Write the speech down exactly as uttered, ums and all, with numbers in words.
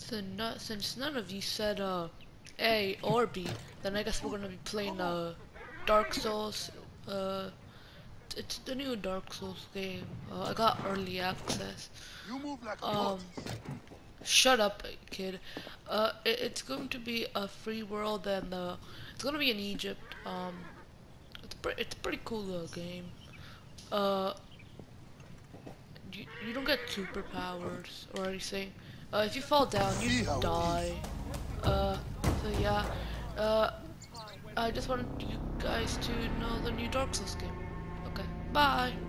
So no, since none of you said uh, A or B, then I guess we're gonna be playing uh, Dark Souls. Uh, it's the new Dark Souls game. Uh, I got early access. You move like a Um, tortoise. Shut up, kid. Uh, it, it's going to be a free world, and uh, it's gonna be in Egypt. Um, it's pre it's a pretty cool uh, game. Uh, you, you don't get superpowers or anything. Uh, if you fall down, you See how it is. die. Uh, so yeah. Uh, I just wanted you guys to know the new Dark Souls game. Okay, bye.